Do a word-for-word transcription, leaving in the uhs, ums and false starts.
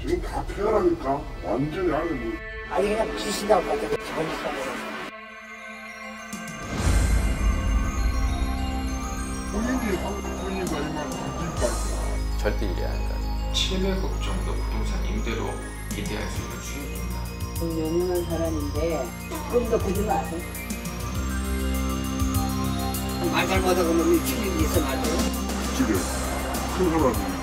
지금 다 폐허라니까. 완전히 안에 뭐. 아니 그냥 비신다고 밖에 잘못하고. 본인이 본인이다 이만 뒷발. 절대 이래 안 가. 칠백억 정도 부동산 임대로 기대할 수 있는 수익입니다. 유명한 사람인데 조금 더 보지 마세요. 말 잘못하고 뭐 미치는 짓은 아주. 집에 큰 사람이